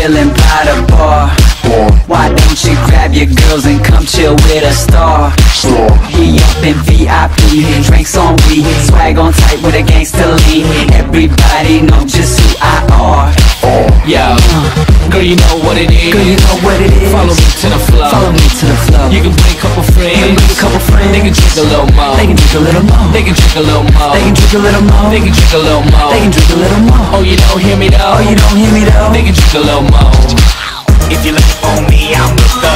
chillin' by the bar. Why don't you grab your girls and come chill with a star? He up in VIP, drinks on weed, swag on tight with a gangster lean. Everybody know just who I are. Yo, girl, you know what it is. Girl, you know what it is. Follow me to the flow. Follow me to the flow. You can bring a couple friends. You can bring a couple friends. They can drink a little more. They can drink a little more. They can drink a little more. They can drink a little more. They can drink a little more. They can drink a little more. Oh, you don't hear me though. Oh, you don't hear me though. They can drink a little more. If you're looking for me, I'm with the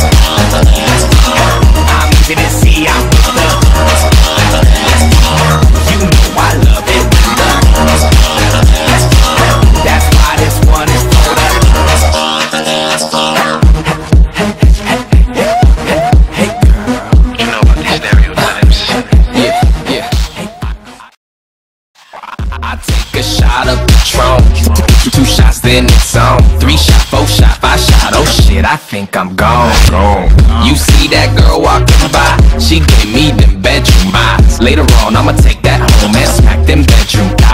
I'm easy to see, I'm with the you know I love it. That's why this one is for the hey girl, you know about these stereotypes. Yeah. I take a shot of Patron, two shots then it's on. 3 shot, 4 shot, 5 shot, oh shit, I think I'm gone. You see that girl walking by, she gave me them bedroom vibes. Later on, I'ma take that home and smack them bedroom